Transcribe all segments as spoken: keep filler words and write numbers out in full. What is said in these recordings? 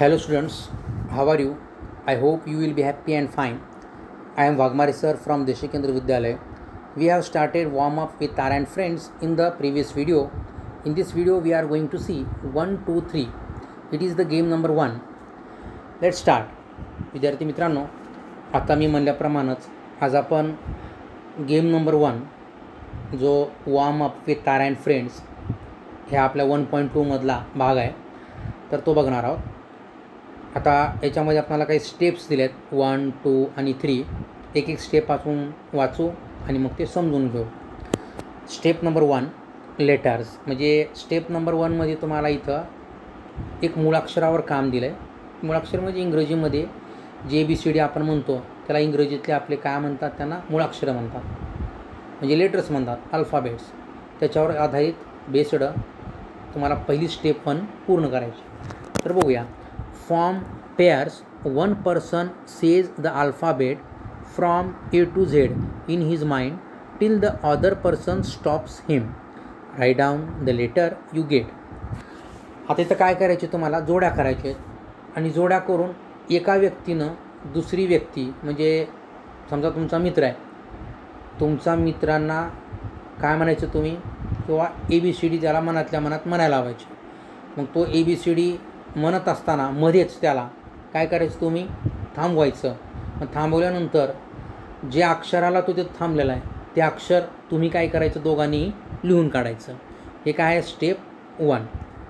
Hello students, how are you? I hope you will be happy and fine. I am Vagmare sir from Deshikendra Vidyalaya. We have started warm up with Tara and friends in the previous video. In this video we are going to see one, two, three. It is the game number one. Let's start. विद्यार्थी मित्रांनो, आता मी म्हणल्याप्रमाणेच आज आपण game number one जो warm up with Tara and friends ह्या आपल्या one point two मधला भाग आहे तर तो बघणार आहोत. आता याच्यामध्ये आपल्याला काही स्टेप्स दिलेत वन टू आणि थ्री. एक एक स्टेप वाचून वाचू आणि मग ते समजून घेऊ. Step number one letters. म्हणजे स्टेप नंबर वनमध्ये तुम्हाला इथं एक मुळाक्षरावर काम दिलं आहे. मुळाक्षर म्हणजे इंग्रजीमध्ये जे बी सी डी आपण म्हणतो त्याला इंग्रजीतले आपले काय म्हणतात, त्यांना मुळाक्षरं म्हणतात, म्हणजे लेटर्स म्हणतात, अल्फाबेट्स. त्याच्यावर आधारित बेस्ड तुम्हाला पहिली स्टेप वन पूर्ण करायची. तर बघूया. Form pairs. One person says the alphabet from A to Z in his mind till the other person stops him. Write down the letter you get. आता इथं काय करायचे, तुम्हाला जोड्या करायच्या आहेत आणि जोड्या करून एका व्यक्तीनं दुसरी व्यक्ती म्हणजे समजा तुमचा मित्र आहे, तुमचा मित्रांना काय म्हणायचं तुम्ही, किंवा ए बी सी डी त्याला मनातल्या मनात म्हणायला लावायचे. मग तो ए बी सी डी म्हणत असताना मध्येच त्याला काय करायचं, तुम्ही थांबवायचं. मग थांबवल्यानंतर जे अक्षराला तो तिथं थांबलेला आहे ते अक्षर तुम्ही काय करायचं, दोघांनी लिहून काढायचं. हे काय आहे स्टेप वन.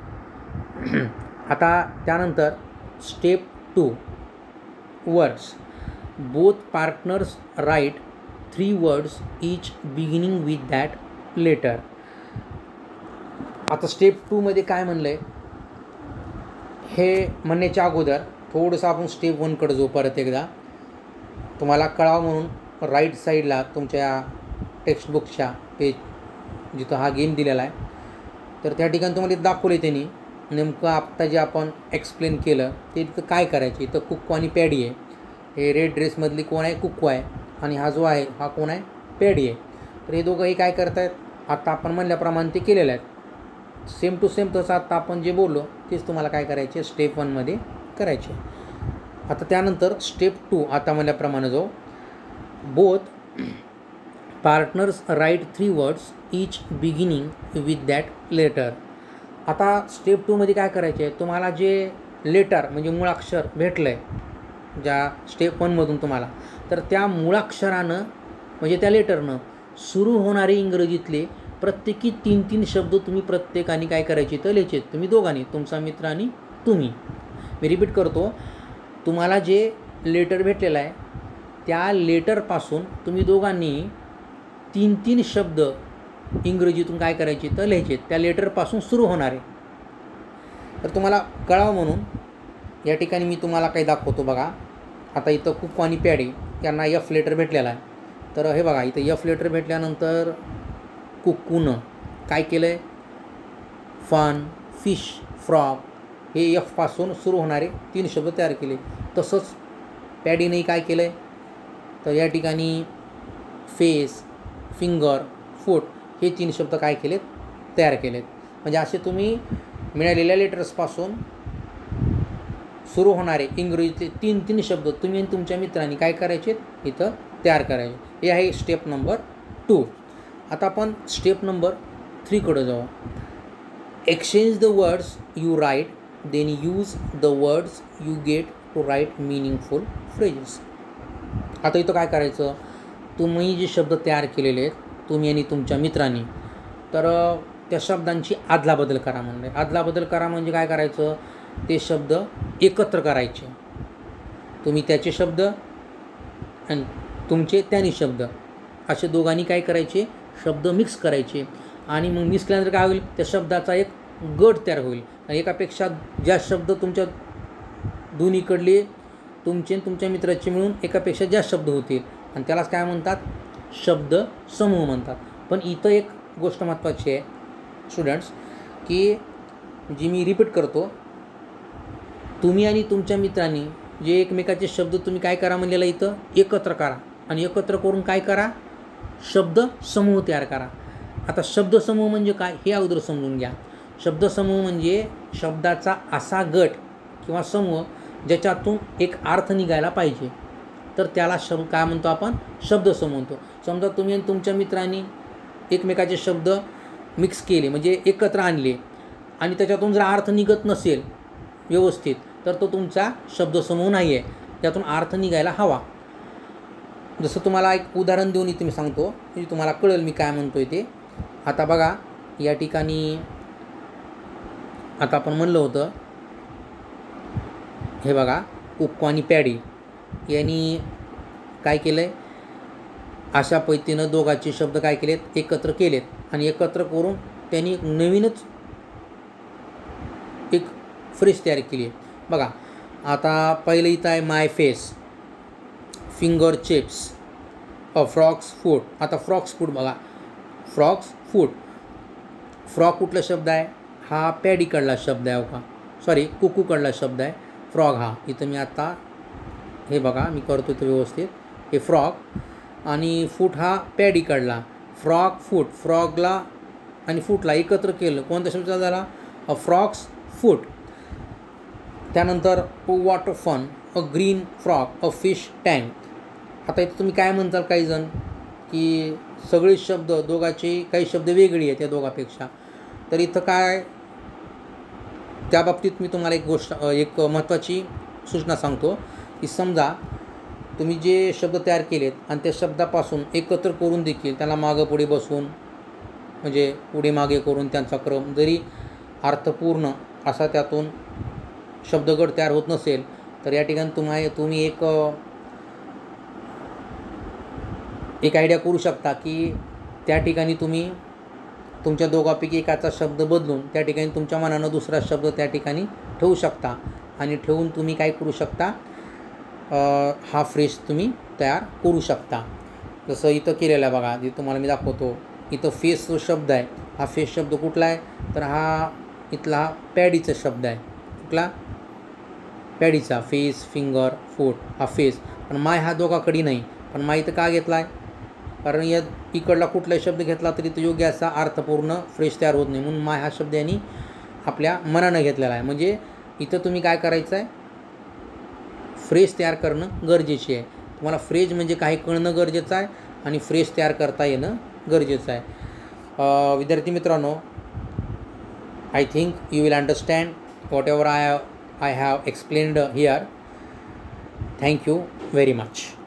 आता त्यानंतर step two words. Both partners write three words each beginning with that letter. आता स्टेप टूमध्ये काय म्हणलं आहे हे म्हणण्याच्या अगोदर थोडंसं आपण स्टेप वनकडे जाऊ. परत एकदा तुम्हाला कळावं म्हणून राईट साईडला तुमच्या टेक्स्टबुकच्या पेज जिथं हा गेम दिलेला आहे तर त्या ठिकाणी तुम्हाला दाखवले त्यांनी नेमकं आत्ता जे आपण एक्सप्लेन केलं ते तिथं काय करायचे. इथं कुक्कू आणि पॅडी आहे. हे रेड ड्रेसमधली कोण आहे, कुक्कू आहे, आणि हा जो आहे हा कोण आहे, पॅडी आहे. तर हे दोघंही काय करत आहेत, आता आपण म्हणल्याप्रमाणे ते केलेलं आहे. सेम टू सेम तसं आत्ता आपण जे बोललो तेच तुम्हाला काय करायचे स्टेप वनमध्ये करायचे. आता त्यानंतर स्टेप टू आता म्हणल्याप्रमाणे जो both partners write three words each beginning with that letter. आता स्टेप टूमध्ये काय करायचे, तुम्हाला जे लेटर म्हणजे मुळाक्षर भेटलं आहे ज्या स्टेप वनमधून तुम्हाला, तर त्या मुळाक्षरानं म्हणजे त्या लेटरनं सुरू होणारे इंग्रजीतले प्रत्येकी तीन तीन शब्द तुम्ही प्रत्येकाने काय करायचे तर लिहायचे. तुम्ही दोघांनी, तुमचा मित्र आणि तुम्ही. मी रिपीट करतो. तुम्हाला जे लेटर भेटलेलं आहे त्या लेटरपासून तुम्ही दोघांनी तीन तीन शब्द इंग्रजीतून काय करायचे तर लिहायचे, त्या लेटरपासून सुरू होणारे. तर तुम्हाला कळावं म्हणून या ठिकाणी मी तुम्हाला काही दाखवतो. बघा आता इथं कुक्कू आणि पॅडी यांना एफ लेटर भेटलेला आहे. तर हे बघा इथं एफ लेटर भेटल्यानंतर कुक्कूनं काय केलं आहे, फन, फिश, फ्रॉग हे एफपासून सुरू होणारे तीन शब्द तयार केले. तसंच पॅडीनेही काय केलं आहे तर या ठिकाणी फेस, फिंगर, फूट हे तीन शब्द काय केलेत तयार केलेत. म्हणजे असे तुम्ही मिळालेल्या लेटर्सपासून सुरू होणारे इंग्रजीचे तीन तीन शब्द तुम्ही आणि तुमच्या मित्रांनी काय करायचे इथं तयार करायचे. हे आहे स्टेप नंबर टू. आता आपण स्टेप नंबर थ्रीकडे जाऊ. Exchange the words you write then use the words you get to write meaningful phrases. आता इथं काय करायचं, तुम्ही जे शब्द तयार केलेले आहेत तुम्ही आणि तुमच्या मित्रांनी, तर त्या शब्दांची आदलाबदल करा म्हणले. आदलाबदल करा म्हणजे काय करायचं, ते शब्द एकत्र करायचे. तुम्ही त्याचे शब्द आणि तुमचे त्यानी शब्द असे दोघांनी काय करायचे, शब्द मिक्स करायचे. आणि मग मिक्स केल्यानंतर काय होईल, त्या शब्दाचा एक गट तयार होईल. आणि एकापेक्षा जास्त शब्द तुमच्या दोन्हीकडले तुमचे तुमच्या मित्राचे मिळून एकापेक्षा जास्त शब्द होतील आणि त्यालाच काय म्हणतात, शब्द समूह म्हणतात. पण इथं एक गोष्ट महत्त्वाची आहे स्टुडंट्स, की जी मी रिपीट करतो, तुम्ही आणि तुमच्या मित्रांनी जे एकमेकाचे शब्द तुम्ही काय करा म्हणलेलं इथं एकत्र करा आणि एकत्र करून काय करा, शब्द समूह तयार करा. आता शब्दसमूह म्हणजे काय हे अगोदर समजून घ्या. शब्दसमूह म्हणजे शब्दाचा असा गट किंवा समूह ज्याच्यातून एक अर्थ निघायला पाहिजे, तर त्याला शब्द काय म्हणतो आपण, शब्दसमूह म्हणतो. समजा तुम्ही आणि तुमच्या मित्रांनी एकमेकाचे शब्द मिक्स केले म्हणजे एकत्र आणले आणि त्याच्यातून जर अर्थ निघत नसेल व्यवस्थित तर तो तुमचा शब्दसमूह नाही आहे, त्यातून अर्थ निघायला हवा. जसं तुम्हाला एक उदाहरण देऊन इथे मी सांगतो म्हणजे तुम्हाला कळेल मी काय म्हणतो आहे ते. आता बघा या ठिकाणी आता आपण म्हणलं होतं हे बघा कुक्कू आणि पॅडी यांनी काय केलं आहे, अशा पद्धतीनं दोघांचे शब्द काय केलेत, एकत्र केलेत आणि एकत्र करून त्यांनी एक नवीनच एक फ्रेज तयार केली आहे. बघा आता पहिलं इथं आहे my face, finger chips, a frog's foot. आता फ्रॉक्स फूट बघा, फ्रॉक्स फूट, फ्रॉक कुठला शब्द आहे, हा पॅडीकडला शब्द आहे का, सॉरी कुकूकडला शब्द आहे. फ्रॉग हा इथं मी आता हे बघा मी करतो इथं व्यवस्थित, हे फ्रॉक आणि फूट हा पॅडीकडला. फ्रॉक फूट, फ्रॉगला आणि फूटला एकत्र केलं कोणता शब्द झाला, अ फ्रॉक्स फूट. त्यानंतर water fun, a green frock, a fish tank. आता इथं तुम्ही काय म्हणताल काही जण की सगळे शब्द दोघांचे काही शब्द वेगळे आहेत या दोघांपेक्षा, तर इथं काय त्या बाबतीत मी तुम्हाला एक गोष्ट एक महत्त्वाची सूचना सांगतो की समजा तुम्ही जे शब्द तयार केलेत आणि त्या शब्दापासून एकत्र करून देखील त्याला मागं पुढे बसून म्हणजे पुढे मागे करून त्यांचा क्रम जरी अर्थपूर्ण असा त्यातून शब्दगट तयार होत नसेल तर या ठिकाणी तुम्हा तुम्ही एक एक आयडिया करू शकता की त्या ठिकाणी तुम्ही तुमच्या दोघांपैकी एकाचा शब्द बदलून त्या ठिकाणी तुमच्या मनानं दुसरा शब्द त्या ठिकाणी ठेवू शकता आणि ठेवून तुम्ही काय करू शकता, हा फ्रेज तुम्ही तयार करू शकता. जसं इथं केलेलं आहे बघा, जे तुम्हाला मी दाखवतो. इथं फेस जो शब्द आहे हा फेस शब्द कुठला आहे, तर हा इथला हा पॅडीचा शब्द आहे. कुठला, पॅडीचा. फेस, फिंगर, फूट हा फेस. पण माय हा दोघाकडे नाही, पण माय इथं का घेतला आहे, कारण या इकडला कुठलाही शब्द घेतला तरी तो योग्य असा अर्थपूर्ण फ्रेज तयार होत नाही, म्हणून माय हा शब्द यांनी आपल्या मनानं घेतलेला आहे. म्हणजे इथं तुम्ही काय करायचं आहे, फ्रेज तयार करणं गरजेचे आहे. तुम्हाला फ्रेज म्हणजे काही कळणं गरजेचं आहे आणि फ्रेज तयार करता येणं गरजेचं आहे. विद्यार्थी मित्रांनो, I think you will understand whatever I I have explained here. Thank you very much.